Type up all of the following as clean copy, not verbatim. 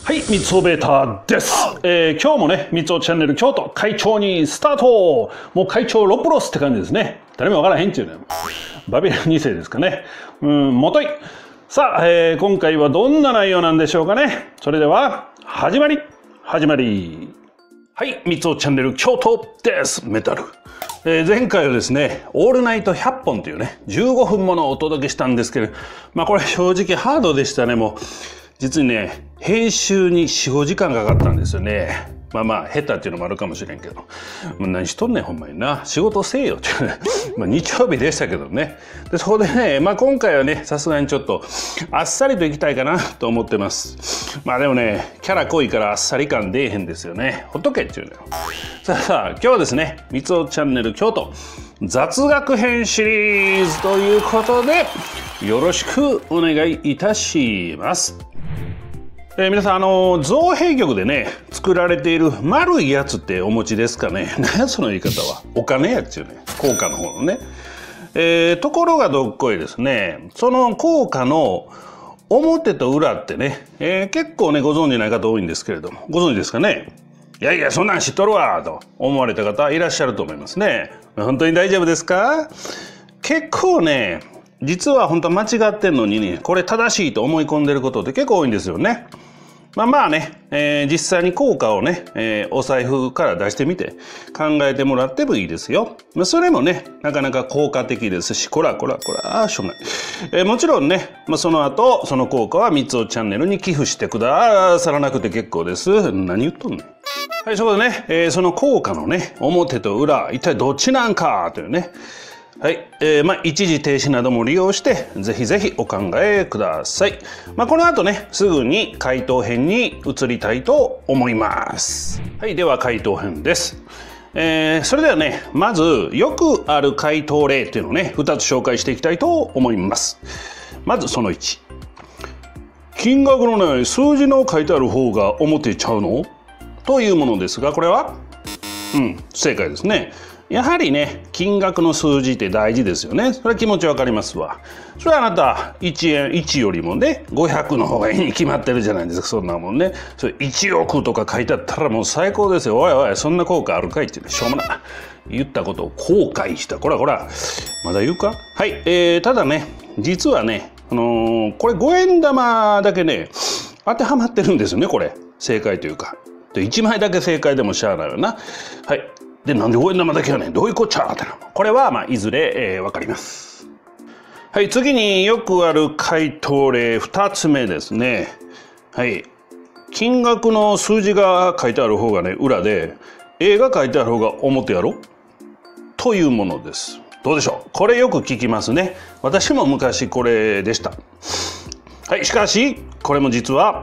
はい、みつおベータです。今日もね、みつおチャンネル京都会長にスタート。もう会長ロプロスって感じですね。誰もわからへんっていうね。バビロン2世ですかね。もとい。さあ、今回はどんな内容なんでしょうかね。それでは、始まり。はい、みつおチャンネル京都です。メタル。前回はですね、オールナイト100本というね、15分ものをお届けしたんですけど、まあこれ正直ハードでしたね、もう。実にね、編集に4、5時間かかったんですよね。まあ、下手っていうのもあるかもしれんけど。もう何しとんねん、ほんまにな。仕事せえよっていうね。日曜日でしたけどね。で、そこでね、今回はね、さすがにちょっと、あっさりといきたいかなと思ってます。でもね、キャラ濃いからあっさり感出えへんですよね。ほっとけっていうのよ。さあ、今日はですね、みつおチャンネル京都、雑学編シリーズということで、よろしくお願いいたします。皆さん造幣局でね作られている丸いやつってお持ちですかね。何やその言い方は。お金やっちゅうね。硬貨の方のね。ところがどっこいですね。その硬貨の表と裏ってね、結構ねご存じない方多いんですけれども、ご存知ですかね。いやいやそんなん知っとるわと思われた方いらっしゃると思いますね。本当に大丈夫ですか？結構ね実は本当は間違ってんのにねこれ正しいと思い込んでることって結構多いんですよね。実際に効果をね、お財布から出してみて考えてもらってもいいですよ。それもね、なかなか効果的ですし、しょうがない。もちろんね、その後、その効果はみつおチャンネルに寄付してくださらなくて結構です。何言っとんねん。はい、そこでね、その効果のね、表と裏、一体どっちなんかというね、はい、一時停止なども利用してぜひぜひお考えください。この後ねすぐに回答編に移りたいと思います。はい、では回答編です。それではねまずよくある回答例っていうのをね2つ紹介していきたいと思います。まずその1、金額のない数字の書いてある方が表ちゃうのというものですが、これは正解ですね。やはりね金額の数字って大事ですよね。それは気持ちわかりますわ。それはあなた1円1よりもね500の方がいいに決まってるじゃないですか。そんなもんね。それ1億とか書いてあったらもう最高ですよ。おいおいそんな効果あるかいってしょうもない言ったことを後悔した。こらまだ言うか。はい、ただね実はねこれ5円玉だけね当てはまってるんですよね。これ正解というかで1枚だけ正解でもしゃあないよな。はい、でなんで5円玉だけやねん、どういうこっちゃってな。これはいずれわかります。はい、次によくある回答例2つ目ですね。はい、金額の数字が書いてある方がね裏で絵が書いてある方が表やろというものです。どうでしょう。これよく聞きますね。私も昔これでした。はい、しかしこれも実は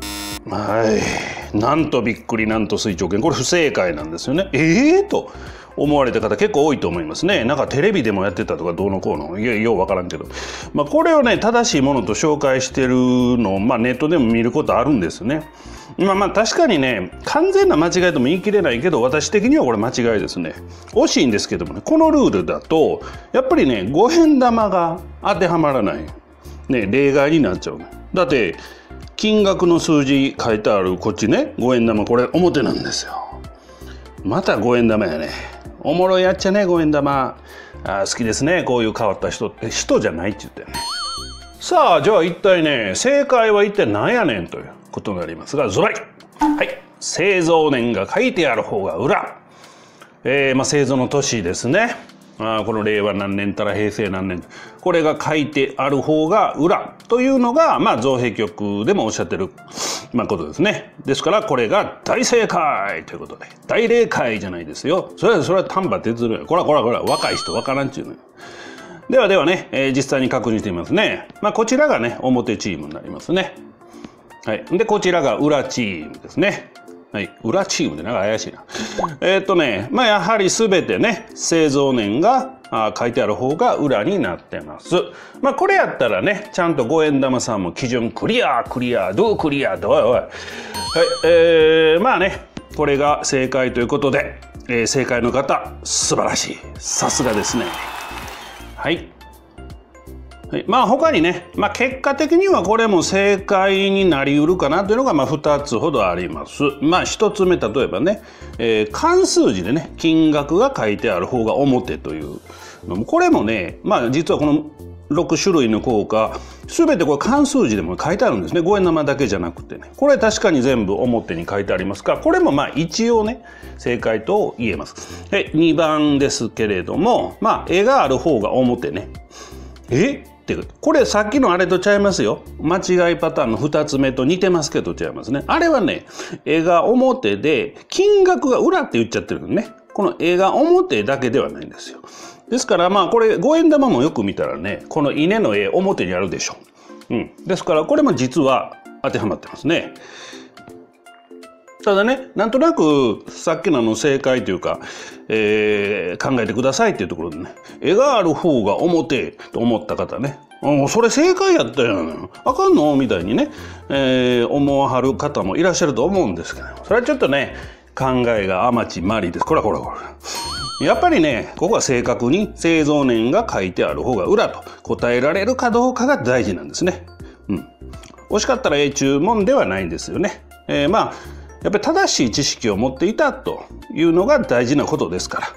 なんとびっくりなんと垂直圏、これ不正解なんですよね。と思われた方結構多いと思いますね。なんかテレビでもやってたとかどうのこうのようわからんけど、これをね正しいものと紹介してるのをネットでも見ることあるんですよね。確かにね完全な間違いとも言い切れないけど私的にはこれ間違いですね。惜しいんですけどもね、このルールだとやっぱりね5円玉が当てはまらないね、例外になっちゃうね。だって金額の数字書いてあるこっちね5円玉、これ表なんですよ。また5円玉やね。おもろいやっちゃね5円玉。好きですねこういう変わった人って人じゃないって言ってね。さあじゃあ一体ね正解は一体何やねんということになりますが、ズバリはい製造年が書いてある方が裏。製造の年ですね。この令和何年たら平成何年、これが書いてある方が裏というのが造幣局でもおっしゃってることですね。ですからこれが大正解ということで、大例解じゃないですよ。それは丹波哲郎や。こら若い人わからんちゅうのよ。ではね、実際に確認してみますね。こちらがね表チームになりますね。はい、でこちらが裏チームですね。はい、裏チームでなんか怪しいな。やはり全てね製造年が書いてある方が裏になってます。これやったらねちゃんと5円玉さんも基準クリアどうクリアどうおい。はい、これが正解ということで、正解の方素晴らしい、さすがですね。はい。 はい、まあ他にね、まあ、結果的にはこれも正解になりうるかなというのがまあ2つほどあります。まあ1つ目、例えばね、漢数字でね金額が書いてある方が表というのも、これもね、まあ実はこの6種類の硬貨全てこれ漢数字でも書いてあるんですね。5円玉だけじゃなくてね、これ確かに全部表に書いてありますから、これもまあ一応ね正解と言えます。で2番ですけれども、まあ絵がある方が表ね。これさっきのあれとちゃいますよ。間違いパターンの2つ目と似てますけど違いますね。あれはね、絵が表で金額が裏って言っちゃってるのね。この絵が表だけではないんですよ。ですからまあこれ5円玉もよく見たらね、この稲の絵表にあるでしょ。ですからこれも実は当てはまってますね。ただね、なんとなくさっきの正解というか、考えてくださいっていうところでね、絵がある方が表と思った方ね、それ正解やったやん、あかんのみたいにね、思わはる方もいらっしゃると思うんですけど、それはちょっとね考えが甘ちまりです。こらやっぱりね、ここは正確に製造年が書いてある方が裏と答えられるかどうかが大事なんですね。惜しかったら注文ではないんですよね。まあやっぱり正しい知識を持っていたというのが大事なことですから、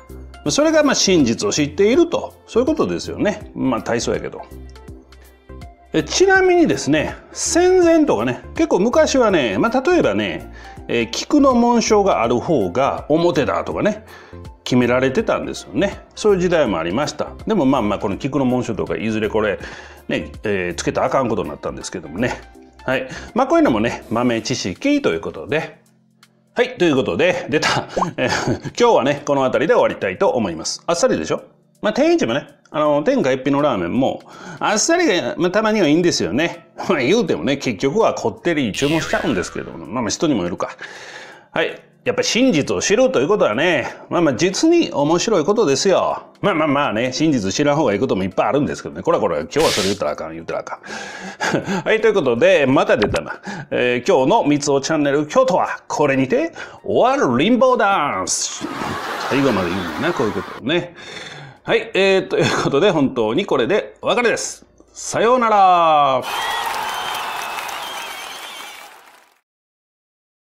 それがまあ真実を知っていると、そういうことですよね。まあ体操やけど。ちなみにですね、戦前とかね、結構昔はね、まあ例えばね、菊の紋章がある方が表だとかね、決められてたんですよね。そういう時代もありました。でもまあこの菊の紋章とかいずれこれね、つけたらあかんことになったんですけどもね。はい。まあこういうのもね、豆知識ということで。はい。ということで、出た。今日はね、この辺りで終わりたいと思います。あっさりでしょ？まあ、天一もね、天下一品のラーメンも、あっさりが、まあ、たまにはいいんですよね。まあ、言うてもね、結局はこってり注文しちゃうんですけども、まあ、人にもよるか。はい。やっぱり真実を知るということはね、実に面白いことですよ。まあね、真実知らん方がいいこともいっぱいあるんですけどね。これ今日はそれ言ったらあかん、言ったらあかん。はい、ということで、また出たな。今日のみつおチャンネル京都は、これにて終わるリンボーダンス。最後まで言うんだな、こういうことをね。はい、ということで本当にこれでお別れです。さようなら。